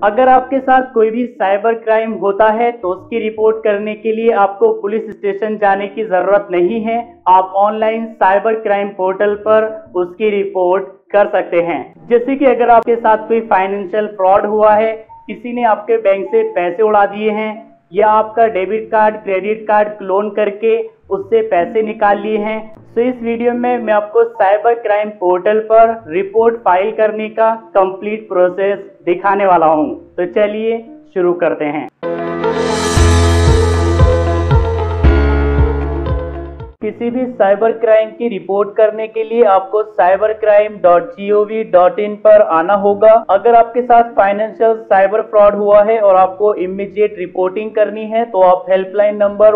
अगर आपके साथ कोई भी साइबर क्राइम होता है तो उसकी रिपोर्ट करने के लिए आपको पुलिस स्टेशन जाने की जरूरत नहीं है। आप ऑनलाइन साइबर क्राइम पोर्टल पर उसकी रिपोर्ट कर सकते हैं। जैसे कि अगर आपके साथ कोई फाइनेंशियल फ्रॉड हुआ है, किसी ने आपके बैंक से पैसे उड़ा दिए हैं या आपका debit card credit card clone करके उससे पैसे निकाल लिए हैं, तो इस वीडियो में मैं आपको साइबर क्राइम पोर्टल पर रिपोर्ट फाइल करने का कंप्लीट प्रोसेस दिखाने वाला हूं। तो चलिए शुरू करते हैं। किसी भी साइबर क्राइम की रिपोर्ट करने के लिए आपको cybercrime.gov.in पर आना होगा। अगर आपके साथ फाइनेंशियल साइबर फ्रॉड हुआ है और आपको इमीडिएट रिपोर्टिंग करनी है तो आप हेल्पलाइन नंबर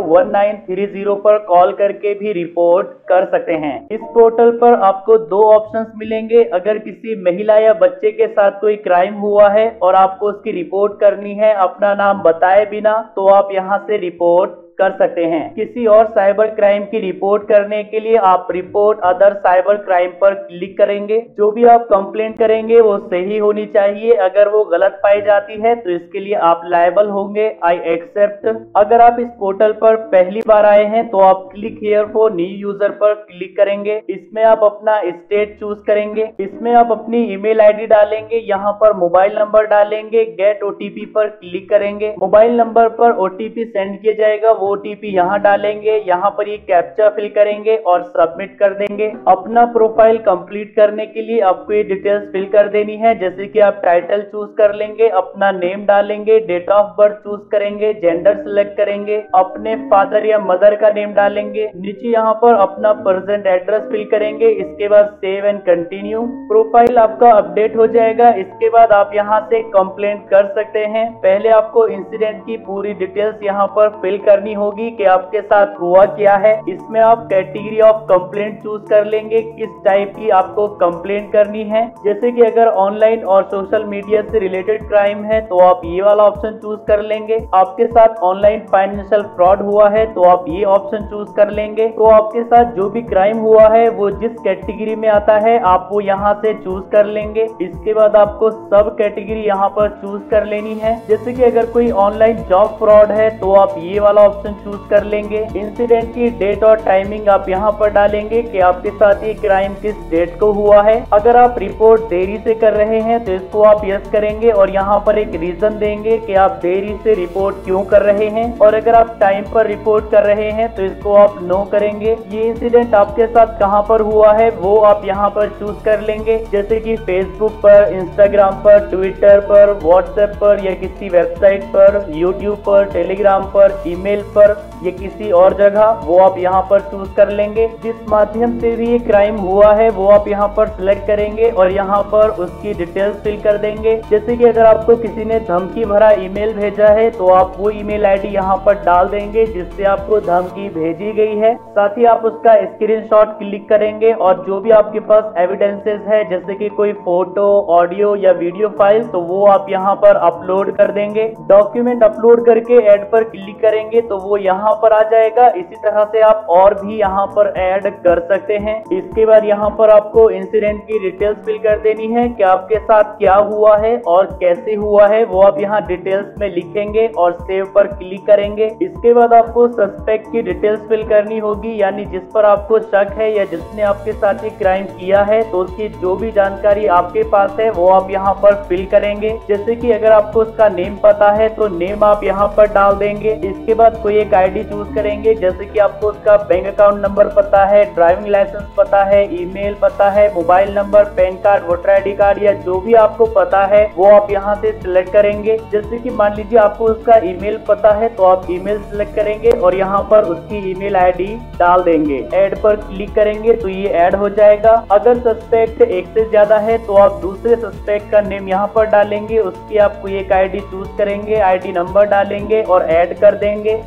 1930 पर कॉल करके भी रिपोर्ट कर सकते हैं। इस पोर्टल पर आपको दो ऑप्शंस मिलेंगे। अगर किसी महिला या बच्चे के साथ कोई क्राइम हुआ है और आपको उसकी रिपोर्ट करनी है अपना नाम बताए बिना, तो आप यहाँ से रिपोर्ट कर सकते हैं। किसी और साइबर क्राइम की रिपोर्ट करने के लिए आप रिपोर्ट अदर साइबर क्राइम पर क्लिक करेंगे। जो भी आप कंप्लेंट करेंगे वो सही होनी चाहिए। अगर वो गलत पाई जाती है तो इसके लिए आप लायबल होंगे। I accept. अगर आप इस पोर्टल पर पहली बार आए हैं तो आप click here for new user पर क्लिक करेंगे। इसमें आप अपना स्टेट चूज करेंगे। इसमें आप अपनी ईमेल आईडी डालेंगे। यहाँ पर मोबाइल नंबर डालेंगे। गेट ओटीपी पर क्लिक करेंगे। मोबाइल नंबर पर ओटीपी सेंड किया जाएगा। ओटीपी यहाँ डालेंगे। यहाँ पर ये कैप्चा फिल करेंगे और सबमिट कर देंगे। अपना प्रोफाइल कंप्लीट करने के लिए आपको ये डिटेल्स फिल कर देनी है। जैसे कि आप टाइटल चूज कर लेंगे, अपना नेम डालेंगे, डेट ऑफ बर्थ चूज करेंगे, जेंडर सिलेक्ट करेंगे, अपने फादर या मदर का नेम डालेंगे। नीचे यहाँ पर अपना प्रेजेंट एड्रेस फिल करेंगे। इसके बाद सेव एंड कंटिन्यू। प्रोफाइल आपका अपडेट हो जाएगा। इसके बाद आप यहाँ से कंप्लेंट कर सकते हैं। पहले आपको इंसिडेंट की पूरी डिटेल्स यहाँ पर फिल करनी होगी कि आपके साथ हुआ क्या है। इसमें आप कैटेगरी ऑफ कंप्लेंट चूज कर लेंगे, किस टाइप की आपको कंप्लेंट करनी है। जैसे कि अगर ऑनलाइन और सोशल मीडिया से रिलेटेड क्राइम है तो आप ये वाला ऑप्शन चूज कर लेंगे। आपके साथ ऑनलाइन फाइनेंशियल फ्रॉड हुआ है तो आप ये ऑप्शन चूज कर लेंगे। तो आपके साथ जो भी क्राइम हुआ है वो जिस कैटेगरी में आता है आप वो यहाँ से चूज कर लेंगे। इसके बाद आपको सब कैटेगरी यहाँ पर चूज कर लेनी है। जैसे कि अगर कोई ऑनलाइन जॉब फ्रॉड है तो आप ये वाला ऑप्शन चूज कर लेंगे। इंसिडेंट की डेट और टाइमिंग आप यहाँ पर डालेंगे कि आपके साथ ये क्राइम किस डेट को हुआ है। अगर आप रिपोर्ट देरी से कर रहे हैं तो इसको आप यस करेंगे और यहाँ पर एक रीजन देंगे कि आप देरी से रिपोर्ट क्यों कर रहे हैं। और अगर आप टाइम पर रिपोर्ट कर रहे हैं तो इसको आप नो करेंगे। ये इंसिडेंट आपके साथ कहाँ पर हुआ है वो आप यहाँ पर चूज कर लेंगे। जैसे कि फेसबुक पर, इंस्टाग्राम पर, ट्विटर पर, व्हाट्सएप पर या किसी वेबसाइट पर, यूट्यूब पर, टेलीग्राम पर, ईमेल पर या किसी और जगह, वो आप यहाँ पर चूज कर लेंगे। जिस माध्यम से भी ये क्राइम हुआ है वो आप यहाँ पर सिलेक्ट करेंगे और यहाँ पर उसकी डिटेल्स फिल कर देंगे। जैसे कि अगर आपको किसी ने धमकी भरा ईमेल भेजा है तो आप वो ईमेल आईडी यहाँ पर डाल देंगे जिससे आपको धमकी भेजी गई है। साथ ही आप उसका स्क्रीनशॉट क्लिक करेंगे और जो भी आपके पास एविडेंसेस है जैसे कि कोई फोटो, ऑडियो या वीडियो फाइल, तो वो आप यहाँ पर अपलोड कर देंगे। डॉक्यूमेंट अपलोड करके ऐड पर क्लिक करेंगे तो वो यहाँ पर आ जाएगा। इसी तरह से आप और भी यहाँ पर ऐड कर सकते हैं। इसके बाद यहाँ पर आपको इंसिडेंट की डिटेल्स फिल कर देनी है कि आपके साथ क्या हुआ है और कैसे हुआ है, वो आप यहाँ डिटेल्स में लिखेंगे और सेव पर क्लिक करेंगे। इसके बाद आपको सस्पेक्ट की डिटेल्स फिल करनी होगी, यानी जिस पर आपको शक है या जिसने आपके साथ ये क्राइम किया है तो उसकी जो भी जानकारी आपके पास है वो आप यहाँ पर फिल करेंगे। जैसे कि अगर आपको उसका नेम पता है तो नेम आप यहाँ पर डाल देंगे। इसके बाद कोई एक आईडी चूज करेंगे। जैसे कि आपको उसका बैंक अकाउंट नंबर पता है, ड्राइविंग लाइसेंस पता है, ईमेल पता है, mobile number, PAN card, voter ID card या जो भी आपको पता है वो आप यहाँ से सिलेक्ट करेंगे। जैसे कि मान लीजिए आपको उसका ईमेल पता है तो आप ईमेल सिलेक्ट करेंगे और यहाँ पर उसकी ईमेल आईडी डाल देंगे। ऐड पर क्लिक करेंगे तो ये ऐड हो जाएगा। अगर सस्पेक्ट एक से ज्यादा है तो आप दूसरे सस्पेक्ट का नेम यहाँ पर डालेंगे। उसकी आपको एक आईडी चूज करेंगे, आईडी नंबर डालेंगे और ऐड कर देंगे।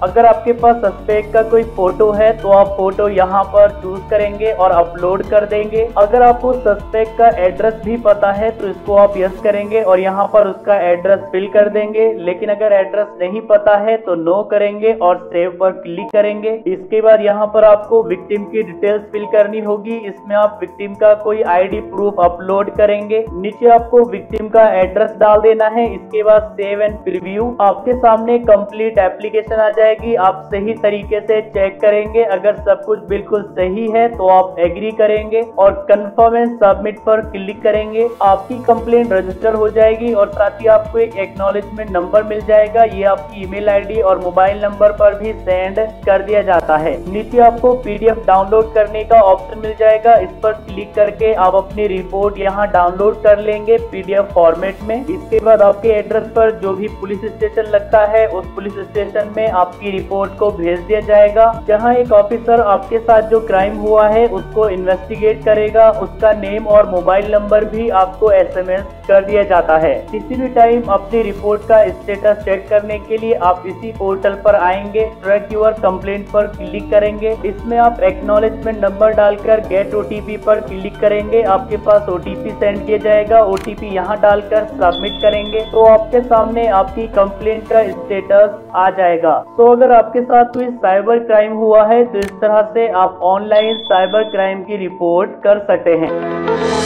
अगर आपके पास सस्पेक्ट का कोई फोटो है तो आप फोटो यहाँ पर चूज करेंगे और अपलोड कर देंगे। अगर आपको सस्पेक्ट का एड्रेस भी पता है तो इसको आप यस करेंगे और यहाँ पर उसका एड्रेस फिल कर देंगे। लेकिन अगर एड्रेस नहीं पता है तो नो करेंगे और सेव पर क्लिक करेंगे। इसके बाद यहाँ पर आपको विक्टिम की डिटेल्स फिल करनी होगी। इसमें आप विक्टिम का कोई आईडी प्रूफ अपलोड करेंगे। नीचे आपको विक्टिम का एड्रेस डाल देना है। इसके बाद सेव एंड प्रीव्यू। आपके सामने कंप्लीट एप्लीकेशन आ जाएगी। आप सही तरीके से चेक करेंगे। अगर सब कुछ बिल्कुल सही है तो आप एग्री करेंगे और कंफर्म एंड सबमिट पर क्लिक करेंगे। आपकी कंप्लेंट रजिस्टर हो जाएगी और साथ ही आपको एक एक्नॉलेजमेंट नंबर मिल जाएगा। ये आपकी ईमेल आईडी और मोबाइल नंबर पर भी सेंड कर दिया जाता है। नीचे आपको पीडीएफ डाउनलोड करने का ऑप्शन मिल जाएगा। इस पर क्लिक करके आप अपनी रिपोर्ट यहाँ डाउनलोड कर लेंगे पीडीएफ फॉर्मेट में। इसके बाद आपके एड्रेस पर जो भी पुलिस स्टेशन लगता है उस पुलिस स्टेशन में आपकी रिपोर्ट को भेज दिया जाएगा, जहाँ एक ऑफिसर आपके साथ जो क्राइम हुआ है उसको इन्वेस्टिगेट करेगा। उसका नेम और मोबाइल नंबर भी आपको एसएमएस कर दिया जाता है। किसी भी टाइम अपनी रिपोर्ट का स्टेटस चेक करने के लिए आप इसी पोर्टल पर आएंगे, ट्रैक योर कंप्लेंट पर क्लिक करेंगे। इसमें आप एक्नॉलेजमेंट नंबर डालकर गेट ओटीपी पर क्लिक करेंगे। आपके पास ओटीपी सेंड किया जाएगा। ओटीपी यहाँ डालकर सबमिट करेंगे तो आपके सामने आपकी कंप्लेंट का स्टेटस आ जाएगा। तो अगर आपके साथ कोई साइबर क्राइम हुआ है तो इस तरह से आप ऑनलाइन साइबर क्राइम की रिपोर्ट कर सकते हैं।